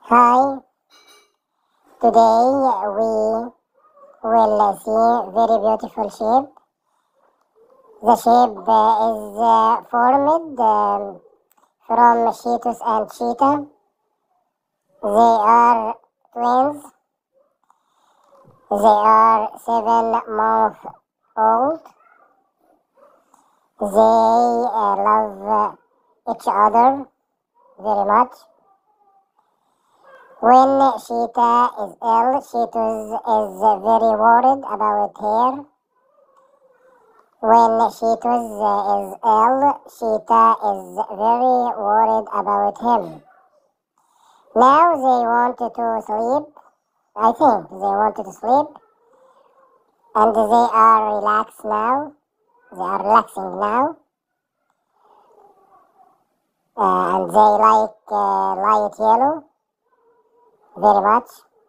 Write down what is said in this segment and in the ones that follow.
Hi, today we will see very beautiful shape. The shape is formed from Cheetos and Cheetah. They are twins. They are 7 months old. They love each other very much. When Cheetah is ill, Cheetos is very worried about her. When Cheetos is ill, Cheetah is very worried about him. Now they wanted to sleep. I think they wanted to sleep. And they are relaxed now. They are relaxing now. And they like light yellow very much.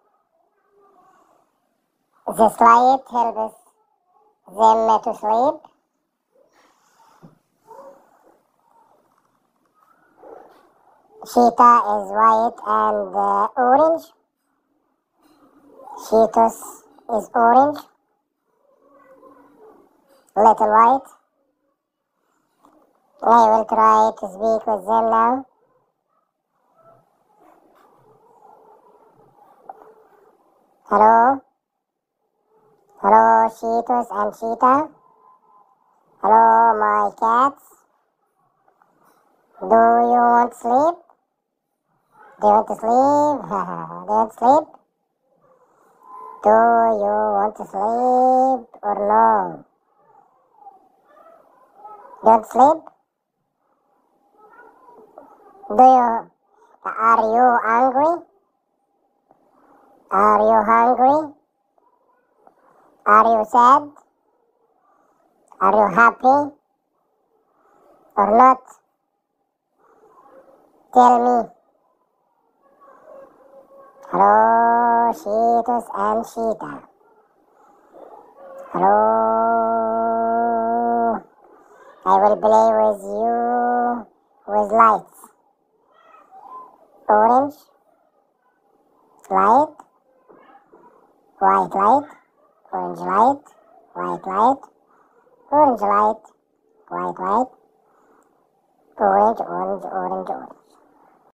This light helps them to sleep. Cheetah is white and orange. Cheetos is orange, little white. I will try to speak with them now. Hello? Hello, Cheetos and Cheetah? Hello, my cats? Do you want to sleep? Do you want to sleep? Do you want to sleep? Do you want to sleep or no? Do you want to sleep? Are you hungry? Are you hungry? Are you sad? Are you happy? Or not? Tell me. Hello, Cheetos and Cheetah. Hello. I will play with you with lights. Orange light, white light, orange light, white light, orange light, white light, orange, orange, orange, orange.